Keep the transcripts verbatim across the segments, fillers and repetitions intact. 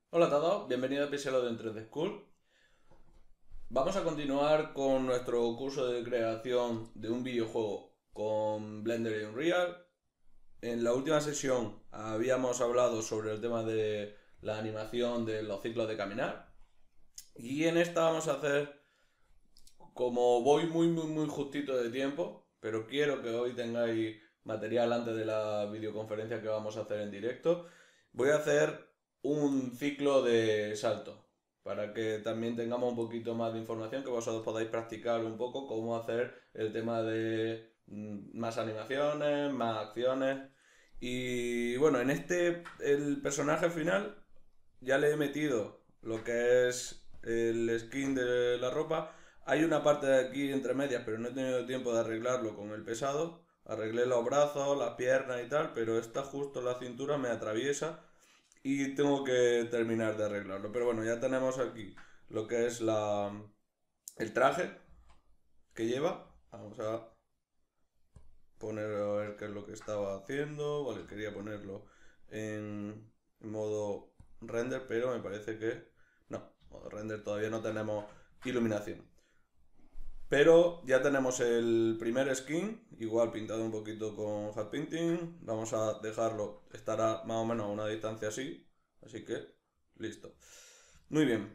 Hola a todos, bienvenidos a Pixelo de tres D School. Vamos a continuar con nuestro curso de creación de un videojuego con Blender y Unreal. En la última sesión habíamos hablado sobre el tema de la animación de los ciclos de caminar. Y en esta vamos a hacer, como voy muy muy muy justito de tiempo, pero quiero que hoy tengáis material antes de la videoconferencia que vamos a hacer en directo, voy a hacer un ciclo de salto para que también tengamos un poquito más de información, que vosotros podáis practicar un poco cómo hacer el tema de mm, más animaciones, más acciones. Y bueno, en este, el personaje final ya le he metido lo que es el skin de la ropa. Hay una parte de aquí entre medias, pero no he tenido tiempo de arreglarlo con el pesado. Arreglé los brazos, las piernas y tal, pero esta justo la cintura me atraviesa y tengo que terminar de arreglarlo. Pero bueno, ya tenemos aquí lo que es la, el traje que lleva. Vamos a poner a ver qué es lo que estaba haciendo. Vale, quería ponerlo en modo render, pero me parece que no, modo render todavía no tenemos iluminación. Pero ya tenemos el primer skin, igual pintado un poquito con Hot Painting. Vamos a dejarlo, estará más o menos a una distancia así. Así que, listo. Muy bien.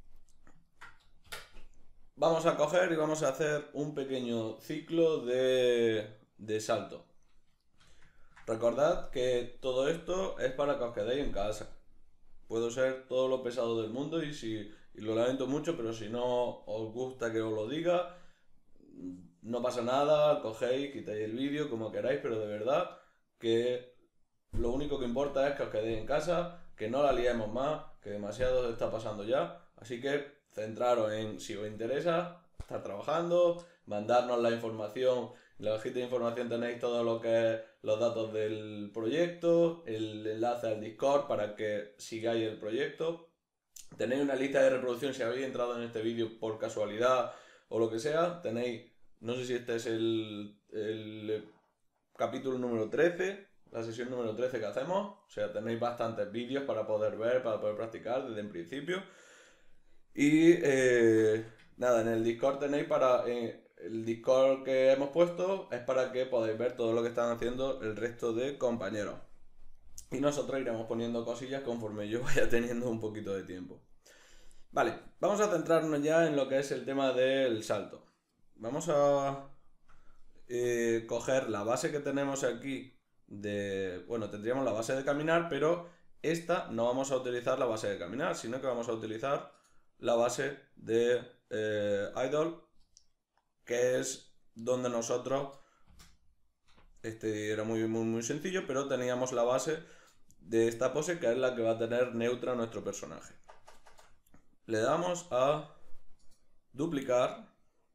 Vamos a coger y vamos a hacer un pequeño ciclo de, de salto. Recordad que todo esto es para que os quedéis en casa. Puedo ser todo lo pesado del mundo y si y lo lamento mucho, pero si no os gusta que os lo diga, no pasa nada, cogéis, quitáis el vídeo como queráis, pero de verdad que lo único que importa es que os quedéis en casa, que no la liemos más, que demasiado se está pasando ya. Así que centraros en, si os interesa, estar trabajando, mandarnos la información. En la cajita de información tenéis todo lo que es los datos del proyecto, el enlace al Discord para que sigáis el proyecto. Tenéis una lista de reproducción si habéis entrado en este vídeo por casualidad o lo que sea. Tenéis, no sé si este es el, el capítulo número trece, la sesión número trece que hacemos. O sea, tenéis bastantes vídeos para poder ver, para poder practicar desde el principio. Y eh, nada, en el Discord tenéis para... Eh, el Discord que hemos puesto es para que podáis ver todo lo que están haciendo el resto de compañeros. Y nosotros iremos poniendo cosillas conforme yo vaya teniendo un poquito de tiempo. Vale, vamos a centrarnos ya en lo que es el tema del salto. Vamos a eh, coger la base que tenemos aquí de... Bueno, tendríamos la base de caminar, pero esta no vamos a utilizar la base de caminar, sino que vamos a utilizar la base de eh, idle, que es donde nosotros... Este era muy, muy, muy sencillo, pero teníamos la base de esta pose, que es la que va a tener neutra nuestro personaje. Le damos a duplicar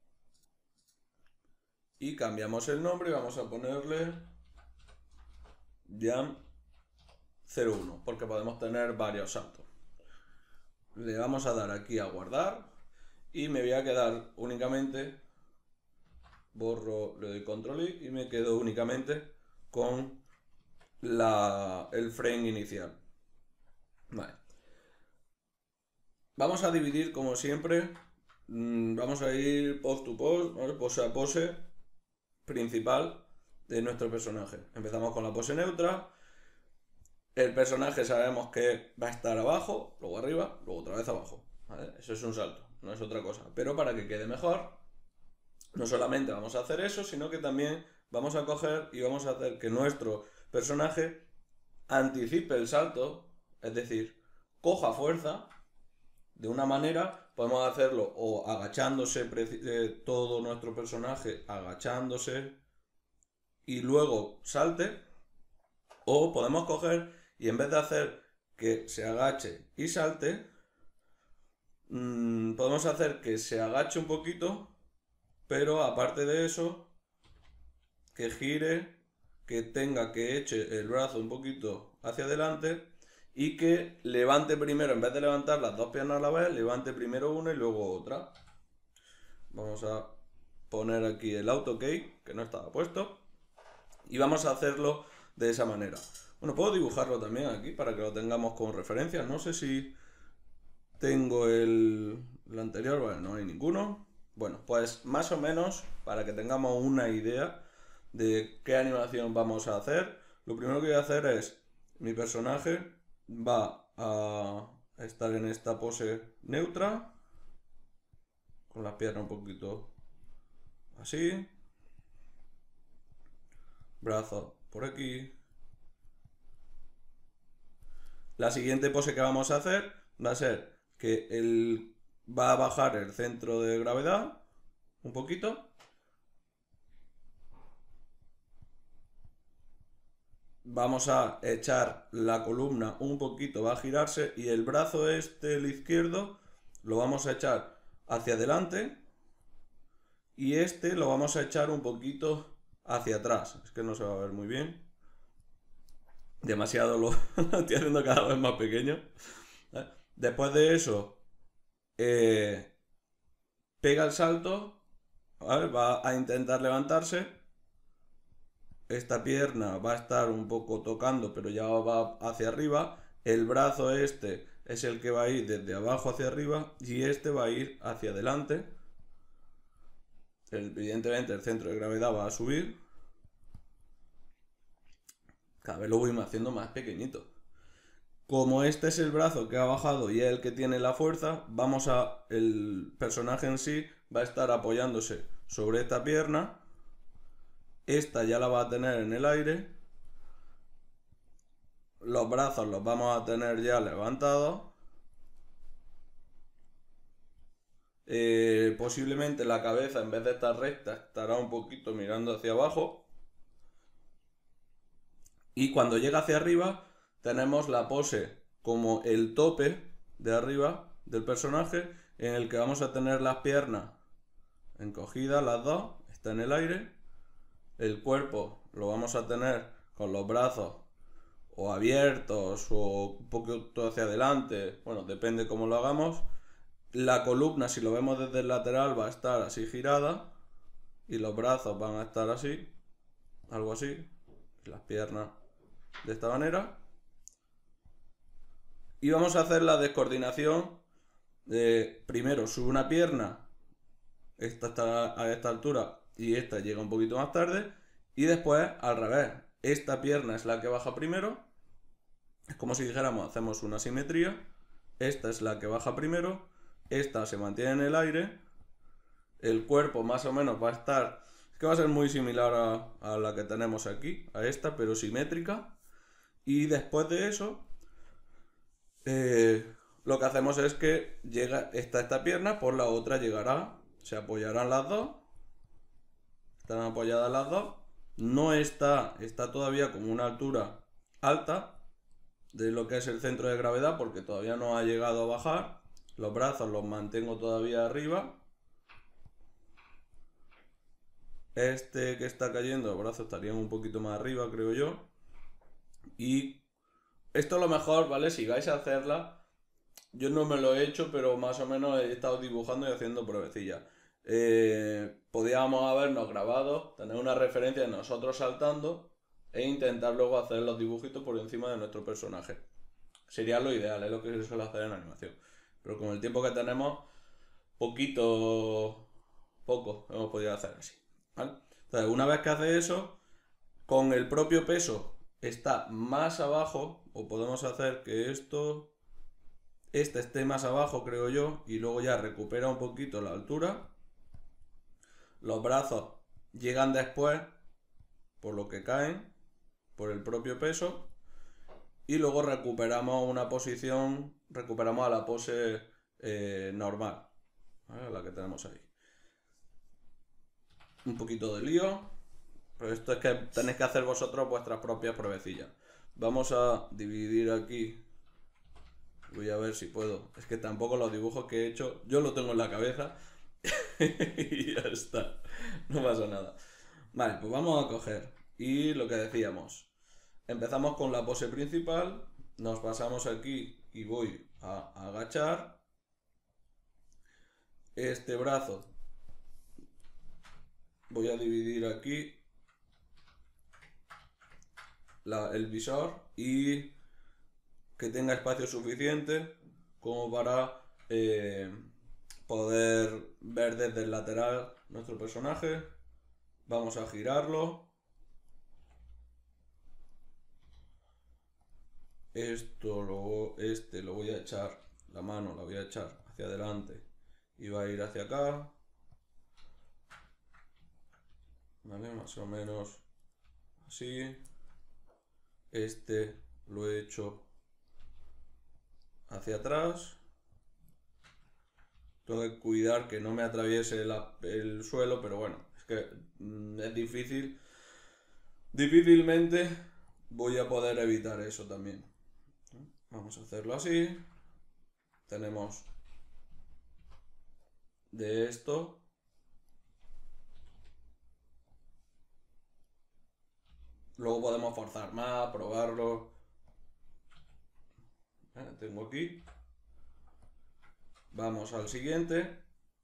y cambiamos el nombre y vamos a ponerle Jam cero uno, porque podemos tener varios saltos. Le vamos a dar aquí a guardar y me voy a quedar únicamente, borro, le doy control I y me quedo únicamente con la, el frame inicial. Vale. Vamos a dividir como siempre, vamos a ir post to post, ¿vale? Pose a pose principal de nuestro personaje. Empezamos con la pose neutra. El personaje sabemos que va a estar abajo, luego arriba, luego otra vez abajo, ¿vale? Eso es un salto, no es otra cosa. Pero para que quede mejor, no solamente vamos a hacer eso, sino que también vamos a coger y vamos a hacer que nuestro personaje anticipe el salto, es decir, coja fuerza. De una manera podemos hacerlo o agachándose, eh, todo nuestro personaje agachándose y luego salte, o podemos coger y en vez de hacer que se agache y salte, mmm, podemos hacer que se agache un poquito, pero aparte de eso, que gire, que tenga que eche el brazo un poquito hacia adelante y que levante primero, en vez de levantar las dos piernas a la vez, levante primero una y luego otra. Vamos a poner aquí el autokey, que no estaba puesto, y vamos a hacerlo de esa manera. Bueno, puedo dibujarlo también aquí para que lo tengamos como referencia. No sé si tengo el, el anterior, bueno, no hay ninguno. Bueno, pues más o menos, para que tengamos una idea de qué animación vamos a hacer, lo primero que voy a hacer es, mi personaje va a estar en esta pose neutra, con las piernas un poquito así, brazos por aquí. La siguiente pose que vamos a hacer va a ser que él va a bajar el centro de gravedad un poquito. Vamos a echar la columna un poquito, va a girarse y el brazo este, el izquierdo, lo vamos a echar hacia adelante y este lo vamos a echar un poquito hacia atrás. Es que no se va a ver muy bien. Demasiado lo, lo estoy haciendo cada vez más pequeño. Después de eso, eh, pega el salto, ¿vale? Va a intentar levantarse. Esta pierna va a estar un poco tocando, pero ya va hacia arriba. El brazo este es el que va a ir desde abajo hacia arriba y este va a ir hacia adelante. Evidentemente el centro de gravedad va a subir. Cada vez lo voy haciendo más pequeñito. Como este es el brazo que ha bajado y es el que tiene la fuerza, vamos a, el personaje en sí va a estar apoyándose sobre esta pierna. Esta ya la va a tener en el aire. Los brazos los vamos a tener ya levantados. Eh, posiblemente la cabeza, en vez de estar recta, estará un poquito mirando hacia abajo. Y cuando llega hacia arriba, tenemos la pose como el tope de arriba del personaje, en el que vamos a tener las piernas encogidas, las dos, está en el aire. El cuerpo lo vamos a tener con los brazos o abiertos o un poquito hacia adelante, bueno, depende cómo lo hagamos. La columna, si lo vemos desde el lateral, va a estar así girada y los brazos van a estar así, algo así, y las piernas de esta manera. Y vamos a hacer la descoordinación de, primero sube una pierna, esta está a esta altura y esta llega un poquito más tarde, y después al revés, esta pierna es la que baja primero, es como si dijéramos, hacemos una simetría, esta es la que baja primero, esta se mantiene en el aire, el cuerpo más o menos va a estar, es que va a ser muy similar a, a la que tenemos aquí, a esta, pero simétrica, y después de eso, eh, lo que hacemos es que llega esta, esta pierna, por la otra llegará, se apoyarán las dos, estarán apoyadas las dos, no está, está todavía como una altura alta de lo que es el centro de gravedad porque todavía no ha llegado a bajar, los brazos los mantengo todavía arriba, este que está cayendo, los brazos estarían un poquito más arriba creo yo, y esto es lo mejor, ¿vale? Si vais a hacerla, yo no me lo he hecho, pero más o menos he estado dibujando y haciendo pruebecillas. Eh, podíamos habernos grabado, tener una referencia de nosotros saltando e intentar luego hacer los dibujitos por encima de nuestro personaje. Sería lo ideal, es lo que se suele hacer en animación. Pero con el tiempo que tenemos, poquito, poco hemos podido hacer así, ¿vale? Entonces, una vez que hace eso, con el propio peso está más abajo, o podemos hacer que esto, este esté más abajo creo yo, y luego ya recupera un poquito la altura. Los brazos llegan después, por lo que caen, por el propio peso, y luego recuperamos una posición, recuperamos a la pose eh, normal, ¿vale? La que tenemos ahí. Un poquito de lío, pero esto es que tenéis que hacer vosotros vuestras propias pruebecillas. Vamos a dividir aquí, voy a ver si puedo, es que tampoco los dibujos que he hecho, yo lo tengo en la cabeza y ya está, no pasa nada. Vale, pues vamos a coger, y lo que decíamos, empezamos con la pose principal, nos pasamos aquí y voy a agachar, este brazo voy a dividir aquí la, el visor y que tenga espacio suficiente como para eh, poder ver desde el lateral nuestro personaje. Vamos a girarlo. Esto lo, este lo voy a echar, la mano la voy a echar hacia adelante y va a ir hacia acá. Vale, más o menos así. Este lo he hecho hacia atrás. Tengo que cuidar que no me atraviese la, el suelo, pero bueno, es que mm, es difícil. Difícilmente voy a poder evitar eso también. Vamos a hacerlo así. Tenemos de esto. Luego podemos forzar más, probarlo. Eh, tengo aquí. Vamos al siguiente.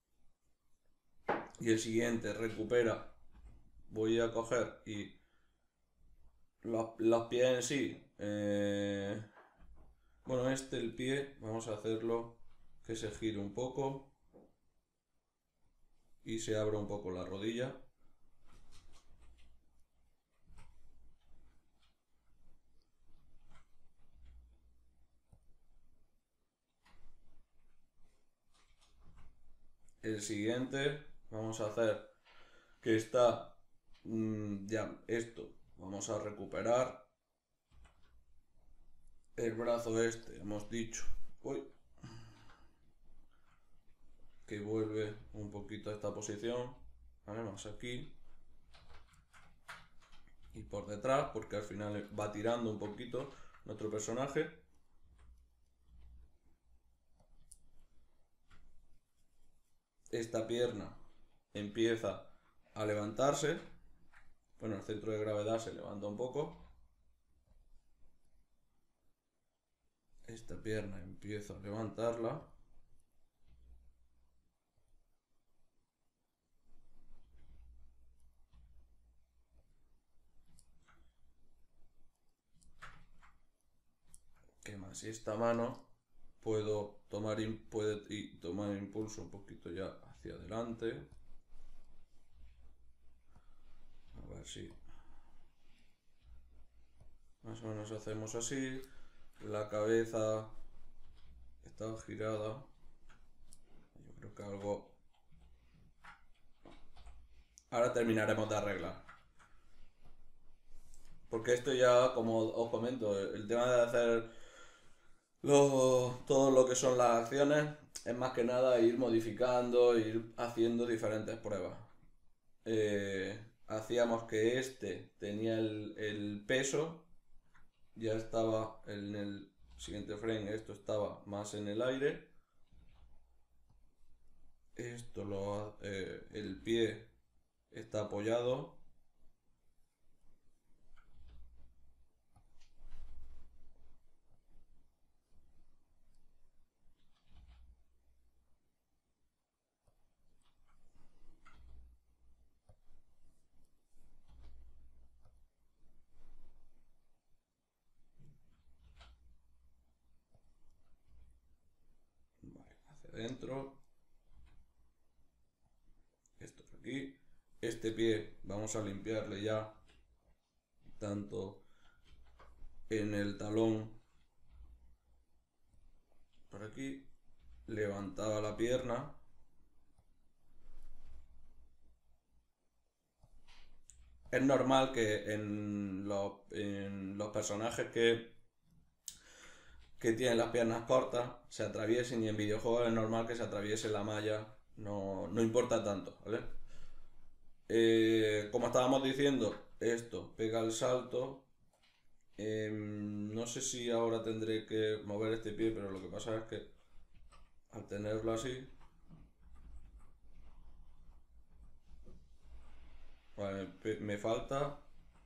Y el siguiente recupera. Voy a coger y los, los pies en sí. Eh, bueno, este, el pie, vamos a hacerlo que se gire un poco. Y se abra un poco la rodilla. El siguiente, vamos a hacer que está mmm, ya esto. Vamos a recuperar el brazo este, hemos dicho. Uy, que vuelve un poquito a esta posición. Vale, más aquí. Y por detrás, porque al final va tirando un poquito nuestro personaje. Esta pierna empieza a levantarse. Bueno, el centro de gravedad se levanta un poco. Esta pierna empiezo a levantarla. ¿Qué más? Y esta mano puedo tomar, puede tomar impulso un poquito ya hacia adelante. A ver si más o menos hacemos así. La cabeza está girada. Yo creo que algo... Ahora terminaremos de arreglar. Porque esto ya, como os comento, el tema de hacer lo, todo lo que son las acciones es más que nada ir modificando, ir haciendo diferentes pruebas. Eh, hacíamos que este tenía el, el peso, ya estaba en el siguiente frame, esto estaba más en el aire. Esto lo, eh, el pie está apoyado. Vale, hacia adentro. Esto es aquí. Este pie vamos a limpiarle ya tanto en el talón por aquí, levantaba la pierna. Es normal que en los, en los personajes que, que tienen las piernas cortas se atraviesen, y en videojuegos es normal que se atraviese la malla, no, no importa tanto, ¿vale? Eh, como estábamos diciendo, esto pega el salto. Eh, no sé si ahora tendré que mover este pie, pero lo que pasa es que al tenerlo así... Vale, me, me falta...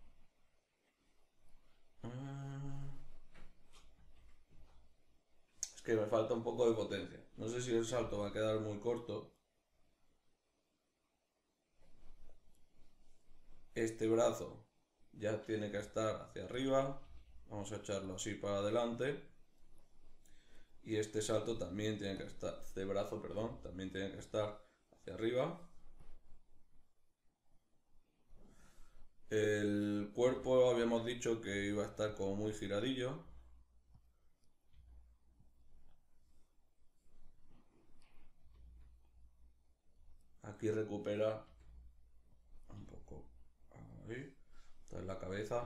Es que me falta un poco de potencia. No sé si el salto va a quedar muy corto. Este brazo ya tiene que estar hacia arriba. Vamos a echarlo así para adelante. Y este salto también tiene que estar, este brazo, perdón, también tiene que estar hacia arriba. El cuerpo habíamos dicho que iba a estar como muy giradillo. Aquí recupera un poco ahí. Entonces la cabeza.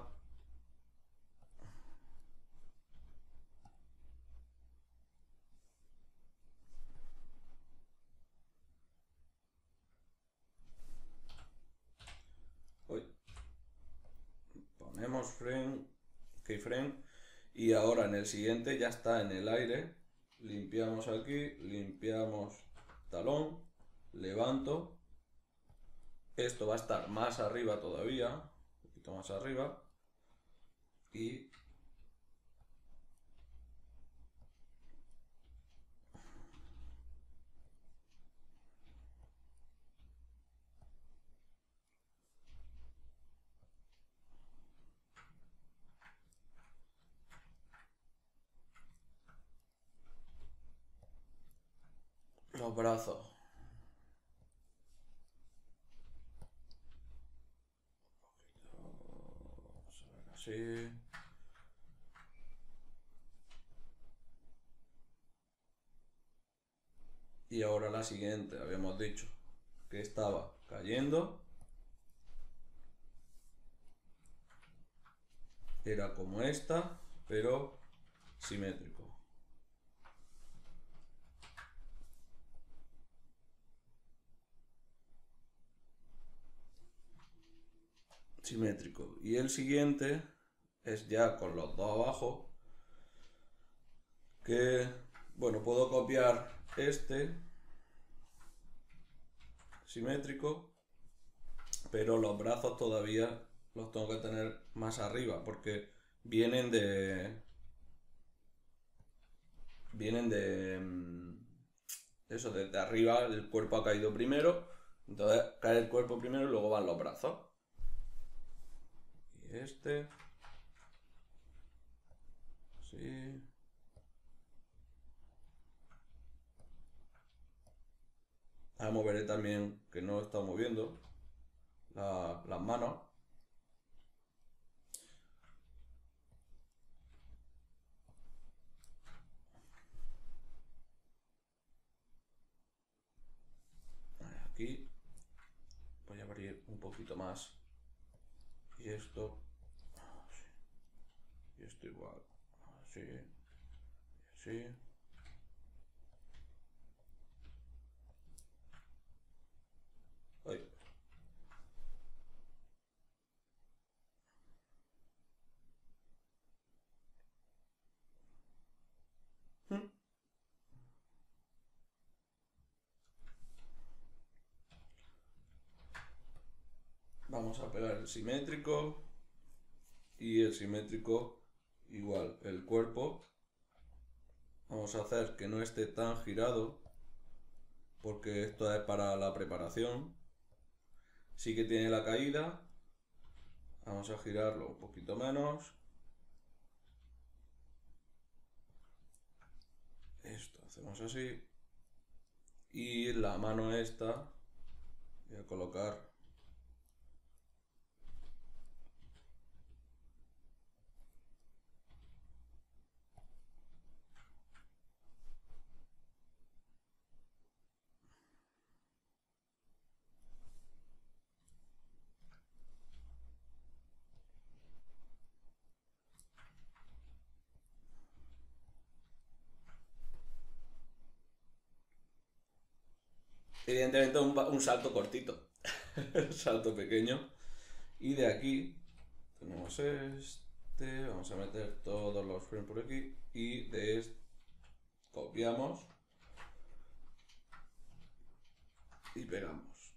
Uy. Ponemos frame, keyframe. Y ahora en el siguiente ya está en el aire. Limpiamos aquí, limpiamos talón, levanto. Esto va a estar más arriba todavía, un poquito más arriba. Y los brazos. Vamos a ver así. Y ahora la siguiente, habíamos dicho que estaba cayendo. Era como esta, pero simétrico. Simétrico. Y el siguiente es ya con los dos abajo. Que, bueno, puedo copiar este simétrico, pero los brazos todavía los tengo que tener más arriba porque vienen de vienen de eso, desde arriba el cuerpo ha caído primero, entonces cae el cuerpo primero y luego van los brazos. Y este sí. Ahora moveré también, que no he estado moviendo, la, las manos. Aquí voy a abrir un poquito más. Y esto, y esto igual, así, y así. Ay. Vamos a pegar el simétrico y el simétrico igual, el cuerpo. Vamos a hacer que no esté tan girado porque esto es para la preparación. Sí que tiene la caída. Vamos a girarlo un poquito menos. Esto hacemos así. Y la mano esta voy a colocar evidentemente un, un salto cortito. Un salto pequeño. Y de aquí tenemos este, vamos a meter todos los frames por aquí y de este copiamos y pegamos.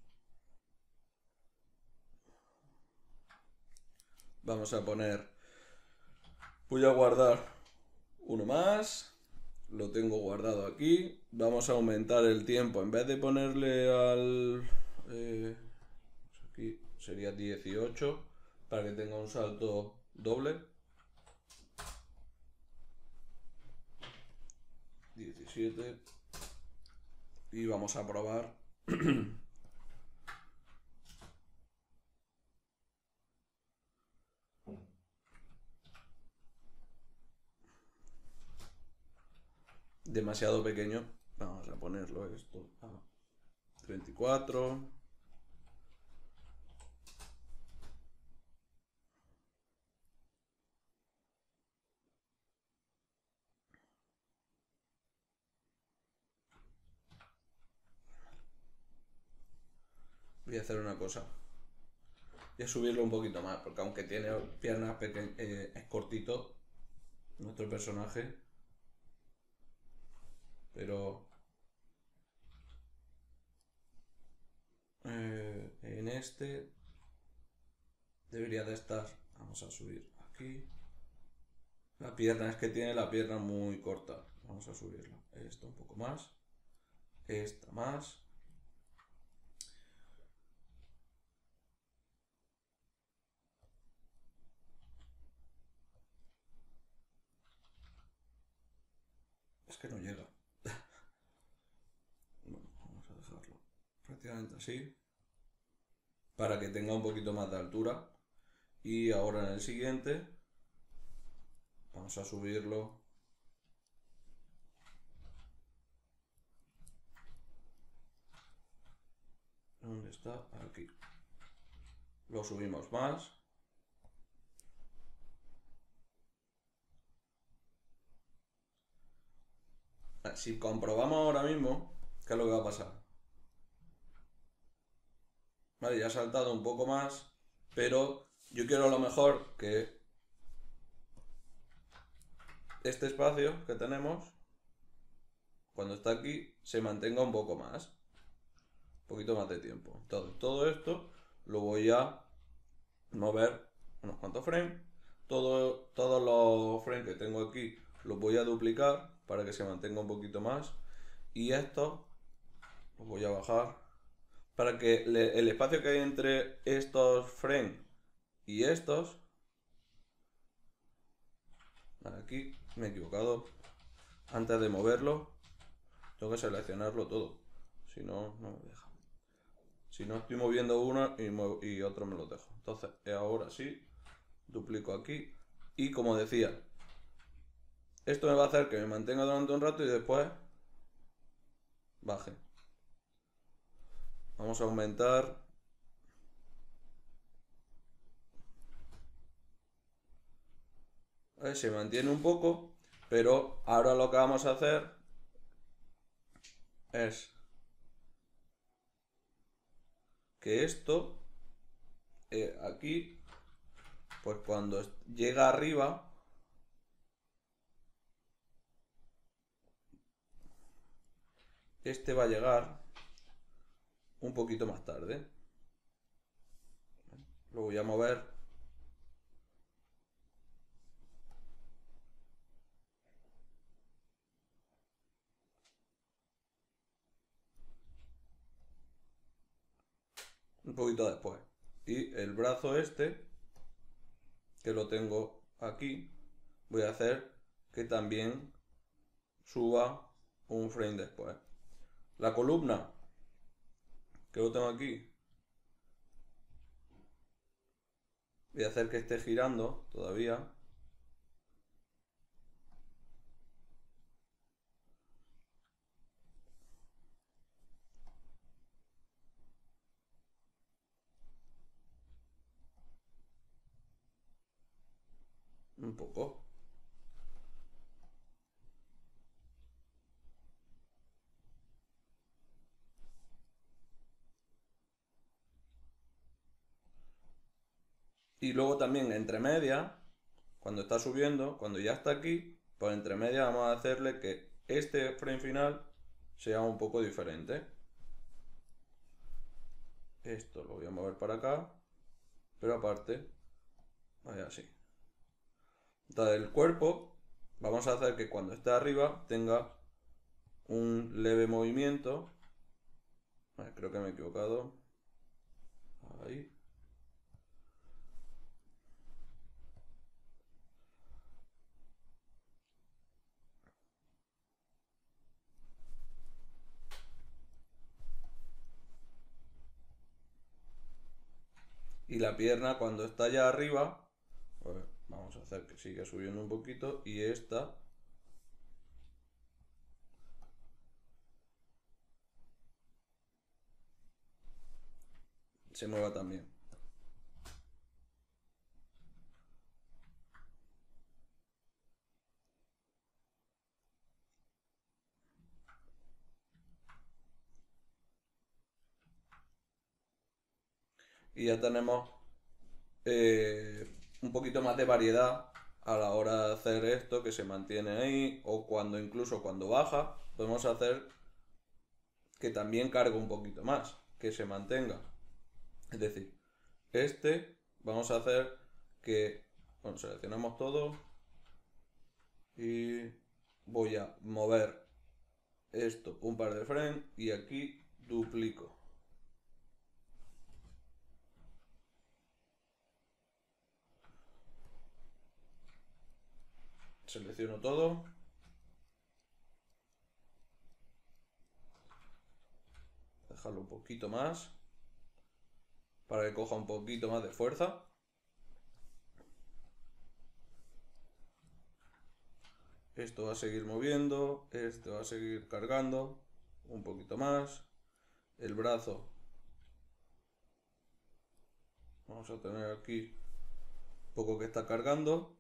Vamos a poner, voy a guardar uno más, lo tengo guardado aquí. Vamos a aumentar el tiempo, en vez de ponerle al eh, aquí sería dieciocho para que tenga un salto doble. diecisiete. Y vamos a probar. Demasiado pequeño. Vamos a ponerlo esto a treinta y cuatro. Voy a hacer una cosa. Voy a subirlo un poquito más, porque aunque tiene piernas pequeñas, eh, es cortito nuestro personaje. Pero eh, en este debería de estar. Vamos a subir aquí. La pierna es que tiene la pierna muy corta. Vamos a subirla. Esta un poco más. Esta más. Es que no llega. Bueno, vamos a dejarlo prácticamente así. Para que tenga un poquito más de altura. Y ahora en el siguiente vamos a subirlo. ¿Dónde está? Aquí. Lo subimos más. Si comprobamos ahora mismo, ¿qué es lo que va a pasar? Vale, ya ha saltado un poco más, pero yo quiero a lo mejor que este espacio que tenemos, cuando está aquí, se mantenga un poco más. Un poquito más de tiempo. Entonces, todo esto lo voy a mover unos cuantos frames. Todo, todos los frames que tengo aquí los voy a duplicar para que se mantenga un poquito más. Y esto los voy a bajar para que le, el espacio que hay entre estos frames y estos, aquí me he equivocado, antes de moverlo tengo que seleccionarlo todo, si no, no me deja. Si no, estoy moviendo uno y, muevo, y otro me lo dejo. Entonces ahora sí, duplico aquí y como decía, esto me va a hacer que me mantenga durante un rato y después baje. Vamos a aumentar. A ver, se mantiene un poco, pero ahora lo que vamos a hacer es que esto, eh, aquí, pues cuando llega arriba, este va a llegar un poquito más tarde. Lo voy a mover. Un poquito después. Y el brazo este, que lo tengo aquí, voy a hacer que también suba un frame después. La columna, que lo tengo aquí, voy a hacer que esté girando todavía. Un poco. Y luego también entre media, cuando está subiendo, cuando ya está aquí, pues entre media vamos a hacerle que este frame final sea un poco diferente. Esto lo voy a mover para acá, pero aparte, vaya así. Entonces el cuerpo, vamos a hacer que cuando esté arriba tenga un leve movimiento. Vale, creo que me he equivocado. Ahí. Y la pierna cuando está ya arriba, pues vamos a hacer que siga subiendo un poquito y esta se mueva también. Y ya tenemos eh, un poquito más de variedad a la hora de hacer esto, que se mantiene ahí, o cuando incluso cuando baja, podemos hacer que también cargue un poquito más, que se mantenga. Es decir, este vamos a hacer que, bueno, seleccionamos todo y voy a mover esto un par de frames y aquí duplico. Selecciono todo. Dejarlo un poquito más para que coja un poquito más de fuerza. Esto va a seguir moviendo, esto va a seguir cargando un poquito más. El brazo vamos a tener aquí un poco que está cargando.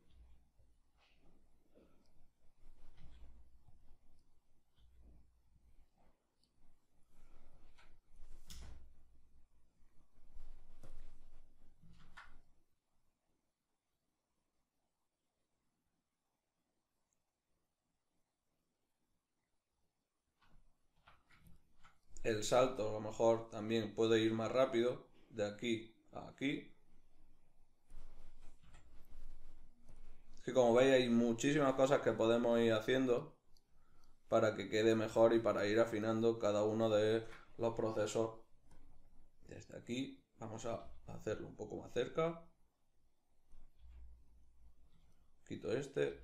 El salto a lo mejor también puede ir más rápido, de aquí a aquí. Es que como veis hay muchísimas cosas que podemos ir haciendo para que quede mejor y para ir afinando cada uno de los procesos. Desde aquí vamos a hacerlo un poco más cerca. Quito este.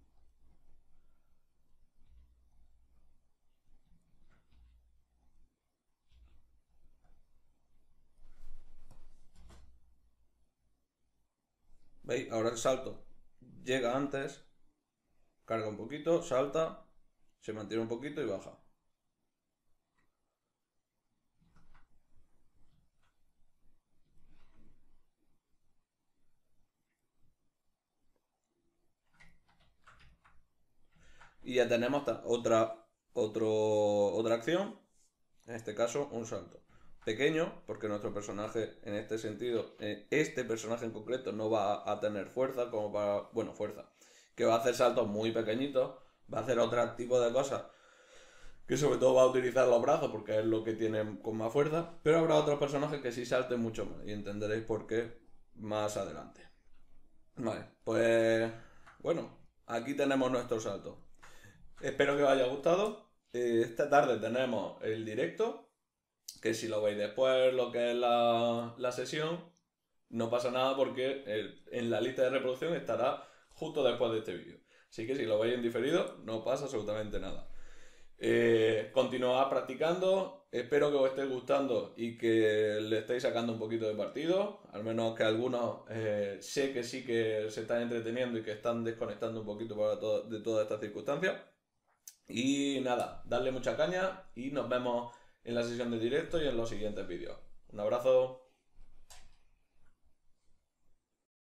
¿Veis? Ahora el salto llega antes, carga un poquito, salta, se mantiene un poquito y baja. Y ya tenemos otra, otro, otra acción, en este caso un salto. Pequeño, porque nuestro personaje en este sentido, este personaje en concreto no va a tener fuerza como para, bueno, fuerza, que va a hacer saltos muy pequeñitos, va a hacer otro tipo de cosas, que sobre todo va a utilizar los brazos porque es lo que tiene con más fuerza, pero habrá otros personajes que sí salten mucho más y entenderéis por qué más adelante. Vale, pues bueno, aquí tenemos nuestro salto. Espero que os haya gustado. Eh, esta tarde tenemos el directo, que si lo veis después lo que es la, la sesión, no pasa nada porque el, en la lista de reproducción estará justo después de este vídeo. Así que si lo veis en diferido, no pasa absolutamente nada. Eh, continuad practicando, espero que os esté gustando y que le estéis sacando un poquito de partido, al menos que algunos eh, sé que sí que se están entreteniendo y que están desconectando un poquito para todo, de todas estas circunstancias. Y nada, darle mucha caña y nos vemos en la sesión de directo y en los siguientes vídeos. Un abrazo.